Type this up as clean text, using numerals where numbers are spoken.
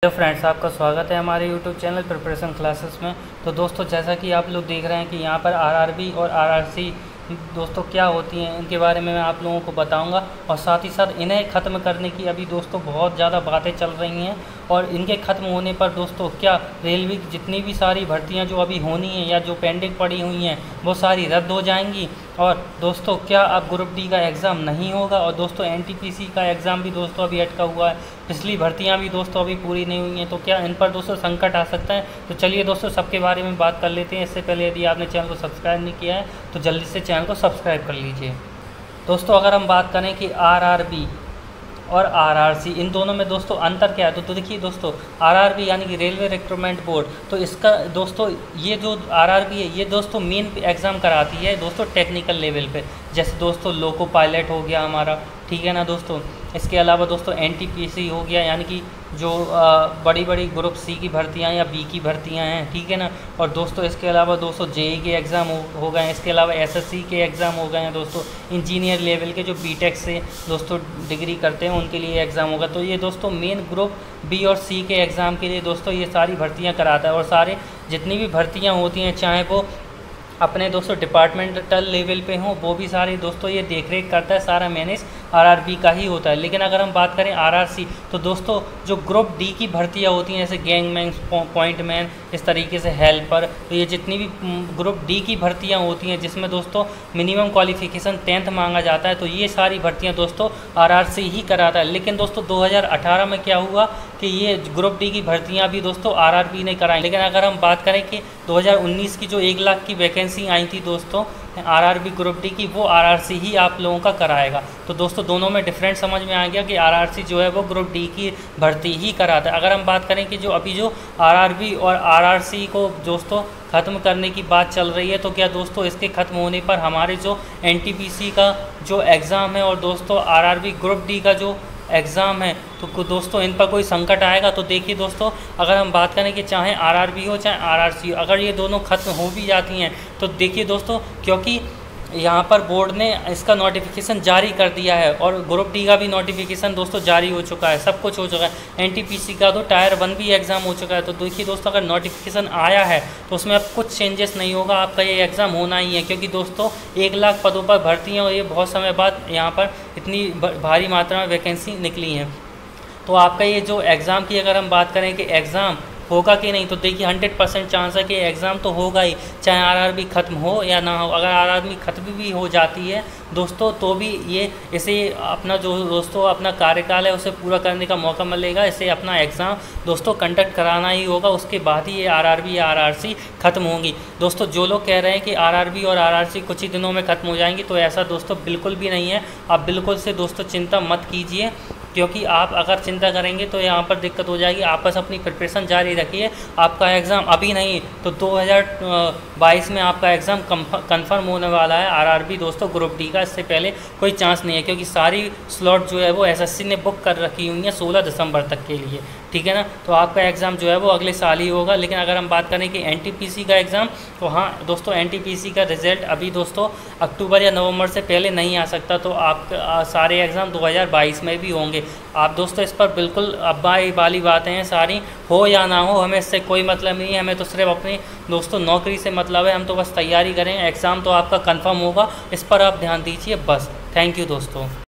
Hello friends, आपका स्वागत है हमारे यूट्यूब चैनल प्रिपरेशन क्लासेस में। तो दोस्तों, जैसा कि आप लोग देख रहे हैं कि यहाँ पर आरआरबी और आरआरसी दोस्तों क्या होती हैं, इनके बारे में मैं आप लोगों को बताऊंगा। और साथ ही साथ इन्हें ख़त्म करने की अभी दोस्तों बहुत ज़्यादा बातें चल रही हैं। और इनके ख़त्म होने पर दोस्तों क्या रेलवे की जितनी भी सारी भर्तियां जो अभी होनी हैं या जो पेंडिंग पड़ी हुई हैं वो सारी रद्द हो जाएंगी। और दोस्तों क्या अब ग्रुप डी का एग्ज़ाम नहीं होगा। और दोस्तों एनटीपीसी का एग्ज़ाम भी दोस्तों अभी अटका हुआ है। पिछली भर्तियां भी दोस्तों अभी पूरी नहीं हुई हैं। तो क्या इन पर दोस्तों संकट आ सकता है। तो चलिए दोस्तों सबके बारे में बात कर लेते हैं। इससे पहले यदि आपने चैनल को सब्सक्राइब नहीं किया है तो जल्दी से चैनल को सब्सक्राइब कर लीजिए। दोस्तों अगर हम बात करें कि आरआरबी और आरआरसी इन दोनों में दोस्तों अंतर क्या है, तो देखिए दोस्तों आरआरबी यानी कि रेलवे रिक्रूटमेंट बोर्ड, तो इसका दोस्तों ये जो आरआरबी है ये दोस्तों मेन एग्ज़ाम कराती है दोस्तों टेक्निकल लेवल पे। जैसे दोस्तों लोको पायलट हो गया हमारा, ठीक है ना दोस्तों। इसके अलावा दोस्तों एनटीपीसी हो गया यानी कि जो बड़ी बड़ी ग्रुप सी की भर्तियां या बी की भर्तियां हैं, ठीक है ना। और दोस्तों इसके अलावा दोस्तों जेई के एग्ज़ाम हो गए हैं। इसके अलावा एसएससी के एग्ज़ाम हो गए हैं दोस्तों। इंजीनियर लेवल के जो बीटेक से दोस्तों डिग्री करते हैं उनके लिए एग्ज़ाम होगा। तो ये दोस्तों मेन ग्रुप बी और सी के एग्ज़ाम के लिए दोस्तों ये सारी भर्तियाँ कराता है। और सारे जितनी भी भर्तियाँ होती हैं चाहे वो अपने दोस्तों डिपार्टमेंटल लेवल पे हों, वो भी सारे दोस्तों ये देखरेख करता है, सारा मैनेज आरआरबी का ही होता है। लेकिन अगर हम बात करें आरआरसी, तो दोस्तों जो ग्रुप डी की भर्तियां होती हैं जैसे गैंगमैन, पॉइंटमैन, इस तरीके से हेल्पर, तो ये जितनी भी ग्रुप डी की भर्तियां होती हैं जिसमें दोस्तों मिनिमम क्वालिफिकेशन 10th मांगा जाता है, तो ये सारी भर्तियाँ दोस्तों आरआरसी ही कराता है। लेकिन दोस्तों 2018 में क्या हुआ कि ये ग्रुप डी की भर्तियाँ भी दोस्तों आरआरबी ने कराई। लेकिन अगर हम बात करें कि 2019 की जो 1 लाख की वैकेंसी आई थी दोस्तों आरआरबी ग्रुप डी की, वो आरआरसी ही आप लोगों का कराएगा। तो दोस्तों दोनों में डिफरेंस समझ में आ गया कि आरआरसी जो है वो ग्रुप डी की भर्ती ही कराता है। अगर हम बात करें कि जो अभी जो आरआरबी और आरआरसी को दोस्तों ख़त्म करने की बात चल रही है, तो क्या दोस्तों इसके ख़त्म होने पर हमारे जो एनटीपीसी का जो एग्ज़ाम है और दोस्तों आरआरबी ग्रुप डी का जो एग्ज़ाम है, तो दोस्तों इन पर कोई संकट आएगा। तो देखिए दोस्तों अगर हम बात करें कि चाहे आरआरबी हो चाहे आरआरसी हो, अगर ये दोनों ख़त्म हो भी जाती हैं तो देखिए दोस्तों क्योंकि यहाँ पर बोर्ड ने इसका नोटिफिकेशन जारी कर दिया है और ग्रुप डी का भी नोटिफिकेशन दोस्तों जारी हो चुका है, सब कुछ हो चुका है। एनटीपीसी का तो टायर 1 भी एग्ज़ाम हो चुका है। तो देखिए दोस्तों अगर नोटिफिकेशन आया है तो उसमें अब कुछ चेंजेस नहीं होगा, आपका ये एग्ज़ाम होना ही है। क्योंकि दोस्तों 1 लाख पदों पर भर्ती हैं और ये बहुत समय बाद यहाँ पर इतनी भारी मात्रा में वैकेंसी निकली हैं। तो आपका ये जो एग्ज़ाम की अगर हम बात करें कि एग्ज़ाम होगा कि नहीं, तो देखिए 100% चांस है कि एग्ज़ाम तो होगा ही, चाहे आरआरबी ख़त्म हो या ना हो। अगर आरआरबी ख़त्म भी हो जाती है दोस्तों तो भी ये इसे अपना जो दोस्तों अपना कार्यकाल है उसे पूरा करने का मौका मिलेगा। इसे अपना एग्ज़ाम दोस्तों कंडक्ट कराना ही होगा, उसके बाद ही ये आरआरबी या आरआरसी ख़त्म होंगी। दोस्तों जो लोग कह रहे हैं कि आरआरबी और आरआरसी कुछ ही दिनों में ख़त्म हो जाएंगी, तो ऐसा दोस्तों बिल्कुल भी नहीं है। आप बिल्कुल से दोस्तों चिंता मत कीजिए, क्योंकि आप अगर चिंता करेंगे तो यहाँ पर दिक्कत हो जाएगी। आप बस अपनी प्रिपरेशन जारी रखिए। आपका एग्ज़ाम अभी नहीं तो 2022 में आपका एग्ज़ाम कंफर्म होने वाला है आरआरबी दोस्तों ग्रुप डी का। इससे पहले कोई चांस नहीं है, क्योंकि सारी स्लॉट जो है वो एसएससी ने बुक कर रखी हुई है 16 दिसंबर तक के लिए, ठीक है ना। तो आपका एग्ज़ाम जो है वो अगले साल ही होगा। लेकिन अगर हम बात करें कि एनटीपीसी का एग्ज़ाम, तो हाँ दोस्तों एनटीपीसी का रिज़ल्ट अभी दोस्तों अक्टूबर या नवंबर से पहले नहीं आ सकता। तो आप सारे एग्ज़ाम 2022 में भी होंगे। आप दोस्तों इस पर बिल्कुल अब्बाई वाली बातें हैं, सारी हो या ना हो हमें इससे कोई मतलब नहीं है। हमें तो सिर्फ अपनी दोस्तों नौकरी से मतलब है। हम तो बस तैयारी करें, एग्ज़ाम तो आपका कंफर्म होगा, इस पर आप ध्यान दीजिए बस। थैंक यू दोस्तों।